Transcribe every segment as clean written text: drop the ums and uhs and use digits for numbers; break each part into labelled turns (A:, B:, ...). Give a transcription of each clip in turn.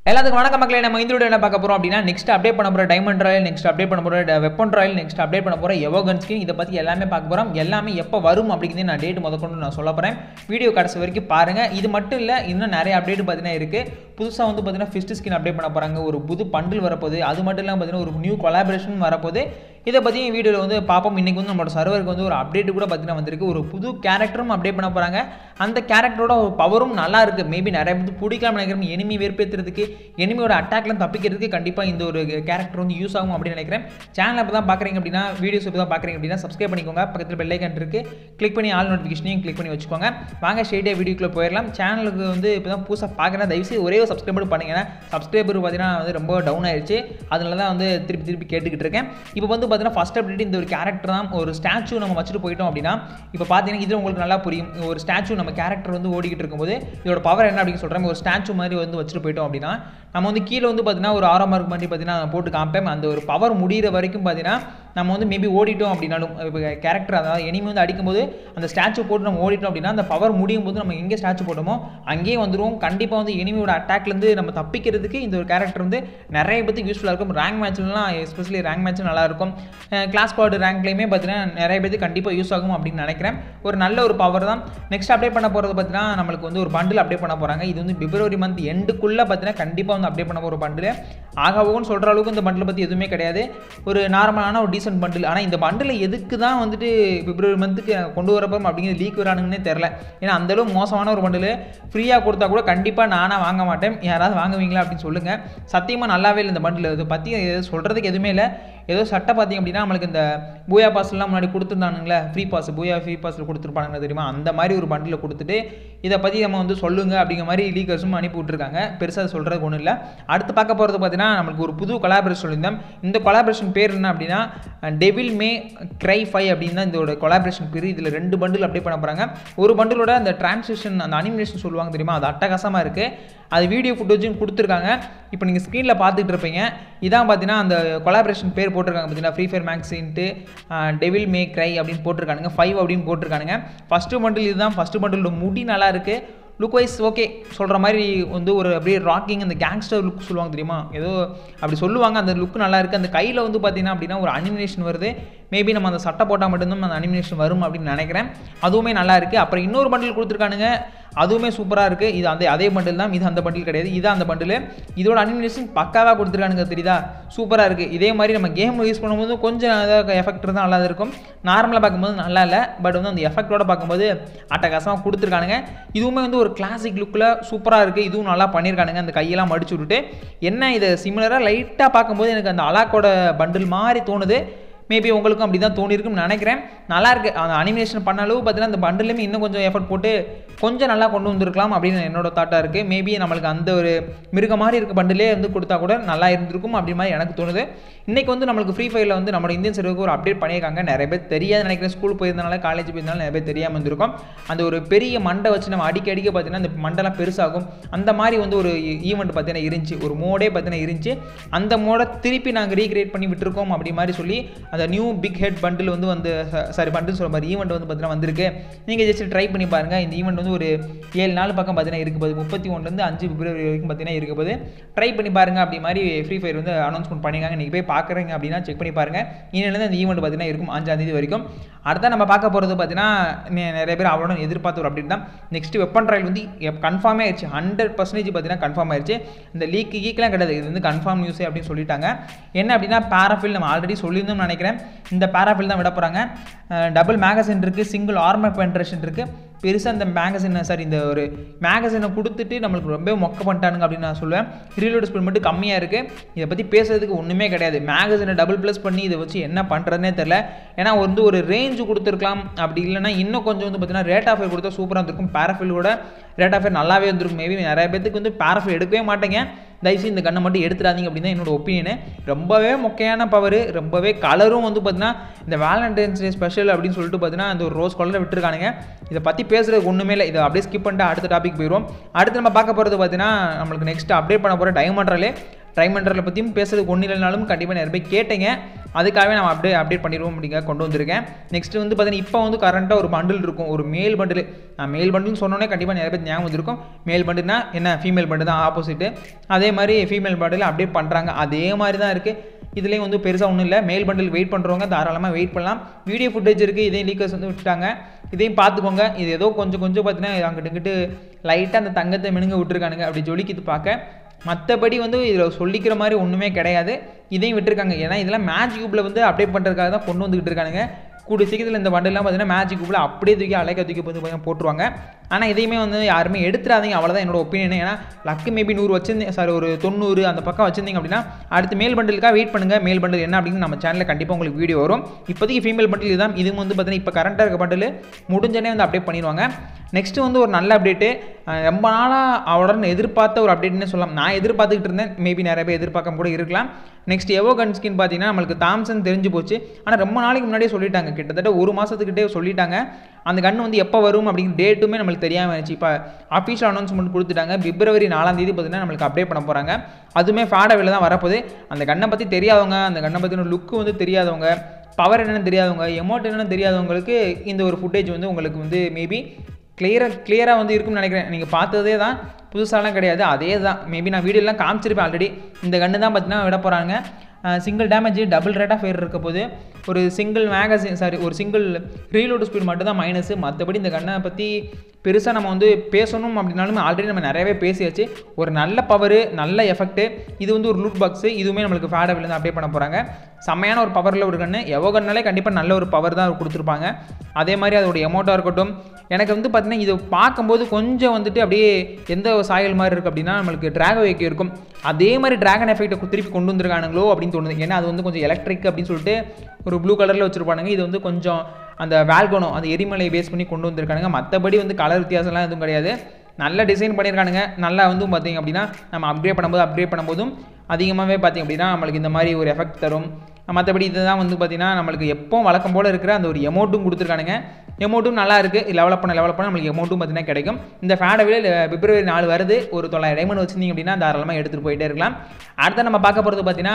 A: எல்லாத்துக்கும் வணக்கம் மக்களே. நம்ம இந்த வீடியோ என்ன பார்க்க போறோம் அப்படின்னா, நெக்ஸ்ட் அப்டேட் பண்ண போற டைமண்ட் ராயல், நெக்ஸ்ட் அப்டேட் பண்ண போற வெப்பன் ராயல், நெக்ஸ்ட் அப்டேட் பண்ண போற எவோகன் ஸ்கின், இதை பத்தி எல்லாமே பார்க்க போறோம். எல்லாமே எப்போ வரும் அப்படிங்கிறத நான் டேட் முதற்கொண்டு நான் சொல்ல போறேன். வீடியோ கடைசி வரைக்கும் பாருங்க. இது மட்டும் இல்லை, இன்னும் நிறைய அப்டேட் பார்த்தீங்கன்னா இருக்கு. புதுசாக வந்து பார்த்தீங்கன்னா ஃபிஸ்ட் ஸ்கின் அப்டேட் பண்ண போறாங்க, ஒரு புது பண்டில் வரப்போகுது. அது மட்டும் இல்லாமல் பார்த்தீங்கன்னா ஒரு நியூ கொலாபரேஷன் வரப்போகுது. இதை பற்றி வீடியோவில் வந்து பார்ப்போம். இன்றைக்கி வந்து நம்மளோட சர்வருக்கு வந்து ஒரு அப்டேட் கூட பார்த்தீங்கன்னா வந்திருக்கு. ஒரு புது கேரக்டரும் அப்டேட் பண்ண போகிறாங்க. அந்த கேரக்டரோட ஒரு பவரும் நல்லா இருக்குது. மேபி நிறைய பேர் பிடிக்காம நினைக்கிறேன். எனிமி வெறுப்பேற்றுறதுக்கு, எனிமியோட அட்டாக்லாம் தப்பிக்கிறதுக்கு கண்டிப்பாக இந்த ஒரு கேரக்டர் வந்து யூஸ் ஆகும் அப்படின்னு நினைக்கிறேன். சேனல் இப்போ தான் பார்க்குறீங்க அப்படின்னா, வீடியோஸ் இப்போ தான் பார்க்குறீங்க அப்படின்னா சப்ஸ்கிரைப் பண்ணிக்கோங்க. பக்கத்தில் பெல் ஐக்கான் இருக்குது, கிளிக் பண்ணி ஆல் நோட்டிஃபிகேஷனையும் கிளிக் பண்ணி வச்சுக்கோங்க. வாங்க ஸ்ட்ரெயிட்டாக வீடியோக்குள்ளே போயிடலாம். சேனலுக்கு வந்து இப்போ தான் புதுசாக பார்க்குறேன், தயவுசெய்து ஒரே ஒரு சப்ஸ்கிரைப் மட்டும் பண்ணுங்க. சப்ஸ்கிரைபர் பார்த்தீங்கன்னா வந்து ரொம்ப டவுன் ஆயிடுச்சு. அதனால தான் வந்து திருப்பி கேட்டுக்கிட்டு இருக்கேன். இப்போ வந்து பார்த்தீங்கன்னா ஃபஸ்ட் அப்டேட் இந்த ஒரு கேரக்டர் தான். ஒரு ஸ்டாச்சு நம்ம வச்சுட்டு போயிட்டோம் அப்படின்னா, இப்போ பார்த்தீங்கன்னா இதில் உங்களுக்கு நல்லா புரியும். ஒரு ஸ்டாச்சு நம்ம கேரக்டர் வந்து ஓடிக்கிட்டு இருக்கும்போது இதோட பவர் என்ன அப்படின்னு சொல்கிறேன். ஒரு ஸ்டாச்சு மாதிரி வந்து வச்சுட்டு போயிட்டோம் அப்படின்னா, நம்ம வந்து கீழே வந்து பார்த்தீங்கன்னா ஒரு 6 மார்க் மாதிரி பார்த்தீங்கன்னா போட்டு காமிப்பேன். அந்த ஒரு பவர் முடிகிற வரைக்கும் பார்த்தீங்கன்னா நம்ம வந்து மேபி ஓடிட்டோம் அப்படின்னாலும், இப்போ கேரக்டர் அதாவது எனிமி வந்து அடிக்கும்போது அந்த ஸ்டாச்சு போட்டு நம்ம ஓடிட்டோம் அப்படின்னா, அந்த பவர் முடியும் போது நம்ம எங்கே ஸ்டாச்சு போட்டோமோ அங்கேயே வந்துடும். கண்டிப்பாக வந்து எனிமியோட அட்டாக்லேருந்து நம்ம தப்பிக்கிறதுக்கு இந்த ஒரு கேரக்டர் வந்து நிறைய பேருக்கு யூஸ்ஃபுல்லாக இருக்கும். ரேங்க் மேட்ச்லாம் எஸ்பெஷலி ரேங்க் மேட்ச் நல்லாயிருக்கும். கிளாஸ் ஸ்குவாட் ரேங்க்லேயுமே பார்த்தீங்கன்னா நிறைய பேருக்கு கண்டிப்பாக யூஸ் ஆகும் அப்படின்னு நினைக்கிறேன். ஒரு நல்ல ஒரு பவர் தான். நெக்ஸ்ட் அப்டேட் பண்ண போகிறது பார்த்தீங்கன்னா, நம்மளுக்கு வந்து ஒரு பண்டில் அப்டேட் பண்ண போகிறாங்க. இது வந்து பிப்ரவரி மந்த் எண்டுக்குள்ளே பார்த்தீங்கன்னா கண்டிப்பாக வந்து அப்டேட் பண்ண போகிற பண்டில். ஆகாவோன்னு சொல்கிற அளவுக்கு இந்த பண்டில் பற்றி எதுவுமே கிடையாது. ஒரு நார்மலான ஒரு டீசென்ட் பண்டில். ஆனால் இந்த பண்டில் எதுக்கு தான் வந்துட்டு பிப்ரவரி மந்த்துக்கு கொண்டு வரப்போம் அப்படிங்கிறது லீக் வரானுங்கன்னே தெரில. ஏன்னா அந்தளவு மோசமான ஒரு பண்டில் ஃப்ரீயாக கொடுத்தா கூட கண்டிப்பாக நானாக வாங்க மாட்டேன். யாராவது வாங்குவீங்களா அப்படின்னு சொல்லுங்கள். சத்தியமாக நல்லாவே இல்லை இந்த பண்டில். இதை பற்றி சொல்கிறதுக்கு எதுவுமே இல்லை. ஏதோ சட்டை பார்த்தீங்க அப்படின்னா, நம்மளுக்கு இந்த பூயா பாஸ்லாம் முன்னாடி கொடுத்துருந்தானுங்களே, ஃப்ரீ பாஸ், பூயா ஃப்ரீ பாஸில் கொடுத்துருப்பானுங்க தெரியுமா, அந்த மாதிரி ஒரு பண்டில் கொடுத்துட்டு இதை பற்றி நம்ம வந்து சொல்லுங்க அப்படிங்கிற மாதிரி லீக்கர்ஸும் அனுப்பி விட்டுருக்காங்க. பெருசாக சொல்கிறதுக்கு ஒன்றும் இல்லை. அடுத்து பார்க்க போகிறது பார்த்தீங்கன்னா, நம்மளுக்கு ஒரு புது கொலாபரேஷன் சொல்லியிருந்தோம். இந்த கொலாபரேஷன் பேர் என்ன அப்படின்னா, டெவில் மே க்ரை 5 அப்படின்னு தான் இதோட கொலாபரேஷன் பேர். இதில் 2 பண்டில் அப்டேட் பண்ண போகிறாங்க. ஒரு பண்டிலோட அந்த டிரான்ஸ்லேஷன், அந்த அனிமேஷன் சொல்லுவாங்க தெரியுமா, அது அட்டகாசமாக இருக்குது. அது வீடியோ ஃபுட்டேஜும் கொடுத்துருக்காங்க. இப்போ நீங்கள் ஸ்க்ரீனில் பார்த்துட்டு இருப்பீங்க. இதான் பார்த்தீங்கன்னா அந்த கொலாபரேஷன் பேர் போட்டிருக்காங்க பார்த்தீங்கன்னா, ஃப்ரீ ஃபயர் மேக்ஸின்ட்டு டெவில் மே க்ரை அப்படின்னு போட்டிருக்கானுங்க, 5 அப்படின்னு போட்டிருக்கானுங்க. ஃபஸ்ட்டு பண்டில் இதுதான். ஃபஸ்ட்டு பண்டிலோட முடி நல்லா இருக்குது. லுக் வைஸ் ஓகே சொல்கிற மாதிரி வந்து ஒரு அப்படியே ராக்கிங், அந்த கேங்ஸ்டர் லுக் சொல்லுவாங்க தெரியுமா, ஏதோ அப்படி சொல்லுவாங்க. அந்த லுக் நல்லா இருக்குது. அந்த கையில் வந்து பார்த்தீங்கன்னா அப்படின்னா ஒரு அனிமேஷன் வருது. மேபி நம்ம அந்த சட்டை போட்டால் மட்டும்தான் அந்த அனிமேஷன் வரும் அப்படின்னு நினைக்கிறேன். அதுவுமே நல்லா இருக்குது. அப்புறம் இன்னொரு பண்டில் கொடுத்துருக்கானுங்க, அதுவுமே சூப்பராக இருக்குது. இது அதே பண்டில் தான். இது அந்த பண்டில் கிடையாது, இதுதான் அந்த பண்டில். இதோட அனிமேஷன் பக்காவாக கொடுத்துருக்கானுங்க, தெரியுதா, சூப்பராக இருக்குது. இதே மாதிரி நம்ம கேம் யூஸ் பண்ணும்போது கொஞ்சம் எஃபெக்ட் தான் நல்லா இருக்கும். நார்மலாக பார்க்கும்போது நல்லா இல்லை, பட் வந்து அந்த எஃபெக்டோட பார்க்கும்போது அட்டகாசமாக கொடுத்துருக்கானுங்க. இதுவுமே வந்து ஒரு கிளாசிக் லுக்கில் சூப்பராக இருக்குது. இதுவும் நல்லா பண்ணியிருக்கானுங்க. அந்த கையெல்லாம் மடிச்சு விட்டுட்டு என்ன இதை சிமிலராக லைட்டாக பார்க்கும்போது எனக்கு அந்த அலாக்கோட பண்டில் மாதிரி தோணுது. மேபி உங்களுக்கும் அப்படி தான் தோணியிருக்குன்னு நினைக்கிறேன். நல்லாயிருக்கு. அந்த அனிமேஷன் பண்ண அளவு பார்த்தீங்கன்னா அந்த பண்டிலுமே இன்னும் கொஞ்சம் எஃபர்ட் போட்டு கொஞ்சம் நல்லா கொண்டு வந்திருக்கலாம் அப்படின்னு என்னோட தாட்டாக இருக்குது. மேபி நம்மளுக்கு அந்த ஒரு மிருக மாதிரி இருக்க பண்டிலே வந்து கொடுத்தா கூட நல்லா இருந்திருக்கும் அப்படி மாதிரி எனக்கு தோணுது. இன்றைக்கி வந்து நம்மளுக்கு ஃப்ரீ ஃபயரில் வந்து நம்ம இந்தியன் சர்வருக்கு ஒரு அப்டேட் பண்ணியிருக்காங்க. நிறைய பேர் தெரியாது நினைக்கிறேன். ஸ்கூல் போயிருந்தனால, காலேஜ் போயிருந்தாலும் நிறைய பேர் தெரியாமல் இருந்திருக்கும். அந்த ஒரு பெரிய மண்டை வச்சு நம்ம அடிக்க பார்த்தீங்கன்னா அந்த மண்டெல்லாம் பெருசாகும். அந்த மாதிரி வந்து ஒரு ஈவெண்ட் பார்த்தீங்கன்னா இருந்துச்சு. ஒரு மோடே பார்த்தீங்கன்னா இருந்துச்சு. அந்த மோடை திருப்பி நாங்கள் ரீக்ரியேட் பண்ணி விட்டுருக்கோம் அப்படி மாதிரி சொல்லி அந்த நியூ பிக் ஹெட் பண்டில் வந்து சாரி பண்டில் சொல்கிற மாதிரி ஈவெண்ட் வந்து பார்த்தீங்கன்னா வந்திருக்கு. நீங்கள் ஜஸ்ட் ட்ரை பண்ணி பாருங்கள். இந்த ஈவெண்ட் வந்து ஒரு 7 நாள் பக்கம் பார்த்தீங்கன்னா இருக்குது. 31 5 பிப்ரவரி வரைக்கும் பார்த்தீங்கன்னா இருக்குது. ட்ரை பண்ணி பாருங்கள். அப்படி மாதிரி ஃப்ரீ ஃபயர் வந்து அனௌன்ஸ்மெண்ட் பண்ணியிருக்காங்க. நீங்கள் போய் பார்க்குறீங்க அப்படின்னா செக் பண்ணி பாருங்கள். இன்னிலேருந்து அந்த ஈவெண்ட் பார்த்தீங்கன்னா இருக்கும் 5ஆம் தேதி வரைக்கும். அடுத்த நம்ம பார்க்க போகிறது பார்த்தீங்கன்னா, நிறைய பேர் அவ்வளோ எதிர்பார்த்த ஒரு அப்டேட் தான். நெக்ஸ்ட் வெப்பன் ராயல் வந்து கன்ஃபார்மே ஆயிடுச்சு. 100% பார்த்தீங்கன்னா கன்ஃபார்ம் ஆயிடுச்சு. இந்த லீக்கெலாம் கிடையாது, இது வந்து கன்ஃபார்ம் நியூஸே அப்படின்னு சொல்லிட்டாங்க. என்ன அப்படின்னா, பேராஃபில் நம்ம ஆல்ரெடி சொல்லியிருந்தோம்னு நினைக்கிறேன். இந்த பேராஃபில் தான் விட போகிறாங்க. டபுள் மேகசின் இருக்குது, சிங்கிள் ஆர்மர் பென்ட்ரேஷன் இருக்குது. பெருசாக இந்த மேகசினை இந்த ஒரு மேகசினை கொடுத்துட்டு நம்மளுக்கு ரொம்ப மொக்க பண்ணிட்டானுங்க அப்படின்னு நான் சொல்லுவேன். ரீலோட் ஸ்பீட் மட்டும் கம்மியாக இருக்குது. இதை பற்றி பேசுறதுக்கு ஒன்றுமே கிடையாது. மேகசினை டபுள் ப்ளஸ் பண்ணி இதை வச்சு என்ன பண்ணுறதுனே தெரில. ஏன்னா வந்து ஒரு ரேஞ்சு கொடுத்துருக்கலாம். அப்படி இல்லைனா இன்னும் கொஞ்சம் வந்து பார்த்தீங்கன்னா ரேட் ஆஃப் ஃபயர் கொடுத்தா சூப்பராக இருந்திருக்கும். பேராஃபிலோட ரேட் ஆஃப் ஃபயர் நல்லாவே இருந்திருக்கும். மேபி நிறைய பேருக்கு வந்து பேராஃபில் எடுக்கவே மாட்டேங்க. தயவுசெய்து இந்த கண்ணை மட்டும் எடுத்துடாதீங்க அப்படின்னு தான் என்னோட ஒப்பீனியனு. ரொம்பவே மொக்கையான பவர், ரொம்பவே கலரும் வந்து பார்த்தீங்கன்னா இந்த வேலண்டைன்ஸ் டே ஸ்பெஷல் அப்படின்னு சொல்லிட்டு பார்த்தீங்கன்னா அந்த ஒரு ரோஸ் கலரில் விட்டுருக்கானுங்க. இதை பற்றி பேசுகிறதுக்கு ஒன்றுமே இல்லை. இதை அப்படியே ஸ்கிப் பண்ணிட்டு அடுத்த டாபிக் போயிடுவோம். அடுத்து நம்ம பார்க்க போகிறது பார்த்தீங்கன்னா, நம்மளுக்கு நெக்ஸ்ட் அப்டேட் பண்ண போகிற டைமண்ட் ராயல் பற்றியும் பேசுறதுக்கு ஒன்றும் இல்லைனாலும் கண்டிப்பாக நிறைய பேர் கேட்டீங்க. அதுக்காகவே நம்ம அப்டேட் பண்ணிடுவோம் அப்படிங்க கொண்டு வந்திருக்கேன். நெக்ஸ்ட் வந்து பார்த்தீங்கன்னா இப்போ வந்து கரண்ட்டாக ஒரு பண்டில் இருக்கும், ஒரு மேல் பண்டில். நான் மேல் பண்டில்னு சொன்னோன்னே கண்டிப்பாக நிறைய பேர் ஞாபகம் வந்திருக்கும். மேல் பண்டில்னா என்ன, ஃபீமேல் பண்டில் தான் ஆப்போசிட்டு. அதே மாதிரி ஃபீமேல் பண்டில் அப்டேட் பண்ணுறாங்க, அதே மாதிரி தான் இருக்குது. இதுலேயும் வந்து பெருசாக ஒன்றும் இல்லை. மேல் பண்டில் வெயிட் பண்ணுறவங்க தாராளமாக வெயிட் பண்ணலாம். வீடியோ ஃபுட்டேஜ் இருக்குது, இதையும் லீக்கர்ஸ் வந்து விட்டுட்டாங்க, இதையும் பார்த்துக்கோங்க. இது ஏதோ கொஞ்சம் பார்த்தீங்கன்னா அங்கிட்டு லைட்டாக அந்த தங்கத்தை மினுங்க விட்டுருக்கானுங்க, அப்படி ஜொலிக்குது பார்க்க. மற்றபடி வந்து இதில் சொல்லிக்கிற மாதிரி ஒன்றுமே கிடையாது. இதையும் விட்டுருக்காங்க, ஏன்னா இதெல்லாம் மேஜிக் கியூப்பில் வந்து அப்டேட் பண்ணுறதுக்காக தான் கொண்டு வந்துக்கிட்டு இருக்கானுங்க. கூடிய சீக்கிரத்தில் இந்த பண்டெல்லாம் பார்த்தீங்கன்னா மேஜிக் கியூப்பில் அப்படியே தூக்கி அலைக்க தூக்கி வந்து போட்டுருவாங்க. ஆனால் இதையுமே வந்து யாருமே எடுத்துடாதீங்க, அவ்வளோதான் என்னோட ஒப்பீனியன். ஏன்னா லக்கு மேபி 100 வச்சிருந்தேன், சாரி ஒரு 90 அந்த பக்கம் வச்சிருந்தீங்க அப்படின்னா அடுத்து மேல் பண்டிலுக்காக வெயிட் பண்ணுங்கள். மேல் பண்டில் என்ன அப்படின்னு நம்ம சேனலில் கண்டிப்பாக உங்களுக்கு வீடியோ வரும். இப்போதைக்கு ஃபீமேல் பண்டில் இதுதான். இது வந்து பார்த்தீங்கன்னா இப்போ கரண்ட்டாக இருக்க பண்டில் முடிஞ்சனே வந்து அப்டேட் பண்ணிடுவாங்க. நெக்ஸ்ட்டு வந்து ஒரு நல்ல அப்டேட்டு, ரொம்ப நாளாக அவளோட எதிர்பார்த்த ஒரு அப்டேட்னே சொல்லலாம். நான் எதிர்பார்த்துக்கிட்டு இருந்தேன், மேபி நிறைய பேர் எதிர்பார்க்க கூட இருக்கலாம். நெக்ஸ்ட் எவோ கன் ஸ்கின் பார்த்தீங்கன்னா நம்மளுக்கு தாம்சன் தெரிஞ்சு போச்சு. ஆனால் ரொம்ப நாளைக்கு முன்னாடியே சொல்லிட்டாங்க, கிட்டத்தட்ட 1 மாதத்துக்கிட்டே சொல்லிட்டாங்க. அந்த கன் வந்து எப்போ வரும் அப்படிங்கிற டேட்டுமே நம்மளுக்கு தெரியாமல் இருந்துச்சு. இப்போ அஃபீஷியல் அனௌன்ஸ்மெண்ட் கொடுத்துட்டாங்க, பிப்ரவரி 4ஆம் தேதி பார்த்தீங்கன்னா நம்மளுக்கு அப்டேட் பண்ண போகிறாங்க. அதுவுமே ஃபேடவில் தான் வரப்போகுது. அந்த கண்ணை பற்றி தெரியாதவங்க, அந்த கண்ணை பற்றின லுக்கு வந்து தெரியாதவங்க, பவர் என்னென்னு தெரியாதவங்க, எமௌண்ட் என்னென்னு தெரியாதவங்களுக்கு இந்த ஒரு ஃபுட்டேஜ் வந்து உங்களுக்கு வந்து மேபி கிளியராக வந்து இருக்கும்னு நினைக்கிறேன். நீங்கள் பார்த்ததே தான், புதுசாலாம் கிடையாது, அதே தான். மேபி நான் வீடியோலாம் காமிச்சிருப்பேன் ஆல்ரெடி. இந்த கன்று தான் பார்த்தீங்கன்னா விட போகிறாங்க. Single damage, double rate of fire இருக்க போது. ஒரு சிங்கிள் மேகசின், சாரி ஒரு சிங்கிள் ரீலோடு ஸ்பீட் மட்டும் தான் மைனஸு. மற்றபடி இந்த கண்ணை பற்றி பெருசாக நம்ம வந்து பேசணும் அப்படின்னாலும் ஆல்ரெடி நம்ம நிறையவே பேசியாச்சு. ஒரு நல்ல பவரு, நல்ல எஃபெக்ட்டு. இது வந்து ஒரு லூட் பாக்ஸு, இதுவுமே நம்மளுக்கு ஃபேடபிள் அப்டேட் பண்ண போகிறாங்க. செம்மையான ஒரு பவரில் ஒரு கன்று. எவோ கன்னாலே கண்டிப்பாக நல்ல ஒரு பவர் தான் கொடுத்துருப்பாங்க. அதே மாதிரி அதோட எமௌண்ட்டாக இருக்கட்டும். எனக்கு வந்து பார்த்தீங்கன்னா இது பார்க்கும்போது கொஞ்சம் வந்துட்டு அப்படியே எந்த சாயல் மாதிரி இருக்குது அப்படின்னா நம்மளுக்கு டிராகோவேக்கு இருக்கும், அதே மாதிரி டிராகன் எஃபெக்ட்டை திருப்பி கொண்டு வந்திருக்கானுங்களோ அப்படின்னு தோணுது. ஏன்னா அது வந்து கொஞ்சம் எலக்ட்ரிக் அப்படின்னு சொல்லிட்டு ஒரு ப்ளூ கலரில் வச்சுருப்பானுங்க. இது வந்து கொஞ்சம் அந்த வேல்கோனோ, அந்த எரிமலையை பேஸ் பண்ணி கொண்டு வந்திருக்கானுங்க. மற்றபடி வந்து கலர் வித்தியாசம்லாம் எதுவும் கிடையாது. நல்ல டிசைன் பண்ணியிருக்கானுங்க. நல்லா வந்து பார்த்திங்க அப்படின்னா நம்ம அப்கிரேட் பண்ணும்போதும் அதிகமாகவே பார்த்திங்க அப்படின்னா நம்மளுக்கு இந்த மாதிரி ஒரு எஃபெக்ட் தரும். மற்றபடி இதுதான் வந்து பார்த்திங்கன்னா நம்மளுக்கு எப்போவும் வழக்கம் போல் இருக்கிற அந்த ஒரு எமௌண்ட்டும் கொடுத்துருக்கானுங்க. எமௌண்ட்டும் நல்லா இருக்குது, லெவலப் பண்ண நம்மளுக்கு எமௌண்ட்டும் பார்த்திங்கன்னா கிடைக்கும். இந்த ஃபேடவில் பிப்ரவரி 4 வருது. ஒரு 900 டைமண்ட் வச்சுருந்தீங்க அப்படின்னா தாராளமாக எடுத்துகிட்டு போயிட்டே இருக்கலாம். அடுத்த நம்ம பார்க்க போகிறது பார்த்திங்கன்னா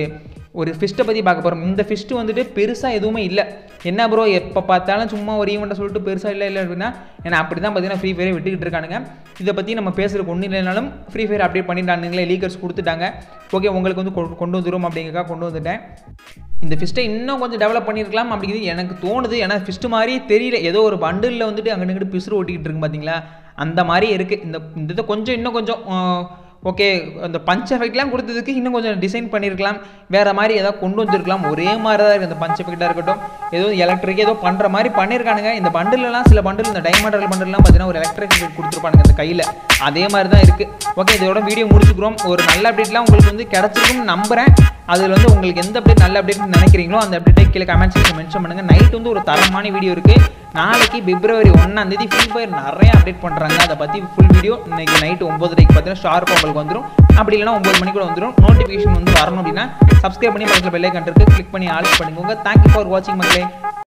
A: ஒரு ஃபிஸ்ட்டை பற்றி பார்க்க போகிறோம். இந்த ஃபிஸ்ட்டு வந்துட்டு பெருசாக எதுவுமே இல்லை. என்ன ப்ரோ எப்போ பார்த்தாலும் சும்மா ஒரு ஈவெண்ட்டை சொல்லிட்டு பெருசாக இல்லை அப்படின்னா, ஏன்னா அப்படி தான் பார்த்தீங்கன்னா ஃப்ரீ ஃபயரை விட்டுக்கிட்டு இருக்கானுங்க. இதை பற்றி நம்ம பேசுகிறதுக்கு ஒன்றும் இல்லைனாலும் ஃப்ரீ ஃபயர் அப்டேட் பண்ணிட்டானுங்களே, லீக்கர்ஸ் கொடுத்துட்டாங்க. ஓகே, உங்களுக்கு வந்து கொண்டு வந்துடும் அப்படிங்கிறக்காக கொண்டு வந்துட்டேன். இந்த ஃபிஸ்ட்டை இன்னும் கொஞ்சம் டெவலப் பண்ணியிருக்கலாம் அப்படிங்கிறது எனக்கு தோணுது. ஏன்னா ஃபிஸ்ட்டு மாதிரி தெரியல, ஏதோ ஒரு பண்டிலில் வந்துட்டு அங்கிட்டு பிசுறு ஓட்டிக்கிட்டு இருக்கு பார்த்தீங்களா, அந்த மாதிரி இருக்குது. இந்த இதை கொஞ்சம் இன்னும் கொஞ்சம் ஓகே, அந்த பஞ்ச் எஃபெக்ட்லாம் கொடுத்ததுக்கு இன்னும் கொஞ்சம் டிசைன் பண்ணியிருக்கலாம், வேறு மாதிரி ஏதாவது கொண்டு வந்துருக்கலாம். ஒரே மாதிரி தான் இருக்குது. அந்த பஞ்ச் எஃபெக்டாக இருக்கட்டும், ஏதோ எலக்ட்ரிக் ஏதோ பண்ணுற மாதிரி பண்ணியிருக்கானுங்க. இந்த பண்டிலெலாம் சில பண்டில், இந்த டைமண்ட் பண்டில்லாம் பார்த்தீங்கன்னா ஒரு எலக்ட்ரிக் எஃபெக்ட் கொடுத்துருப்பானுங்க அந்த கையில், அதே மாதிரி தான் இருக்குது. ஓகே, இதோட வீடியோ முடிச்சுக்கிறோம். ஒரு நல்ல அப்டேட்லாம் உங்களுக்கு வந்து கிடச்சிருக்குன்னு நம்புகிறேன். அதில் வந்து உங்களுக்கு எந்த அப்டேட் நல்ல அப்டேட்னு நினைக்கிறீங்களோ அந்த அப்டேட்டை கீழே கமெண்ட் செக்ஷன் மென்ஷன் பண்ணுங்கள். நைட் வந்து ஒரு தரமான வீடியோ இருக்குது. நாளைக்கு பிப்ரவரி 1ஆம் தேதி ஃப்ரீ ஃபயர் நிறைய அப்டேட் பண்ணுறாங்க. அதை பற்றி ஃபுல் வீடியோ இன்னைக்கு நைட்டு 9:30 பார்த்தீங்கன்னா ஷார்ப்பாக உங்களுக்கு வந்துடும். அப்படி இல்லைனா 9 மணிக்கு கூட வந்துடும். நோட்டிஃபிகேஷன் வந்து வரணும் அப்படின்னா சப்ஸ்கிரைப் பண்ணி பக்கத்தில் பெல் ஐகான் இருக்கு, கிளிக் பண்ணி ஆல் பண்ணிக்கோங்க. தேங்க்யூ ஃபார் வாட்சிங் மக்களே.